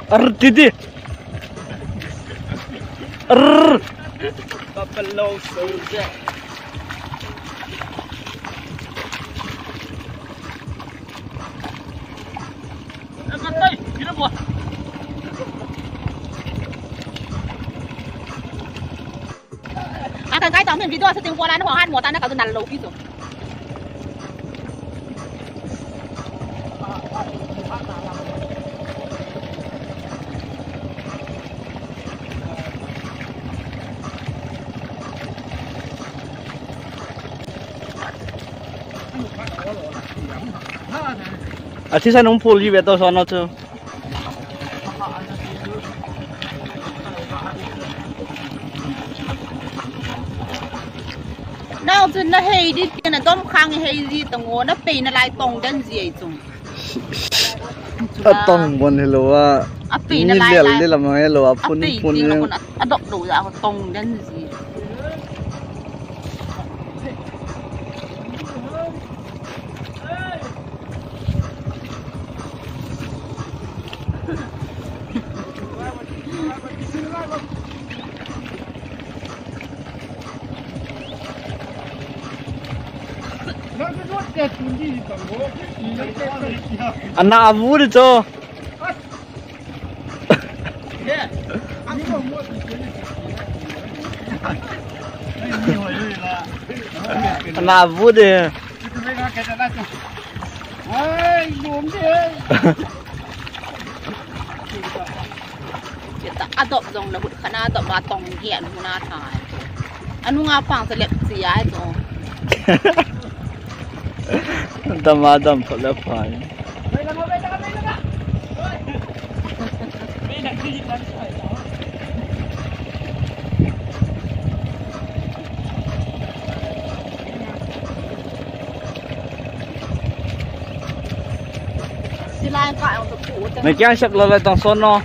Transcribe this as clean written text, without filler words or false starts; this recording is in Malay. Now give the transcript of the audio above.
Titi. Buffalo soldier. Đây, đi đâu rồi? Akan kait tahu video setting pola ni orang muatan nak kau nak lalu gitu. Aci saya numpul di betul sana tu. Nào trên nó hay đi tiền là tôm khang hay gì tông ngô nó pì nó lại tông đến gì chung. Tông buồn hello à. Pì nó lại đi làm cái hello à phun phun nó còn độc đủ ra tông đến gì. Anak abu tu tu. Anak abu dia. Kita adopt dong lah, karena adopt batong hian guna thai. Anu ngapang selip sia itu. Damadam pala pa. Sila yang kau untuk put. Macam siap lalai tang sono.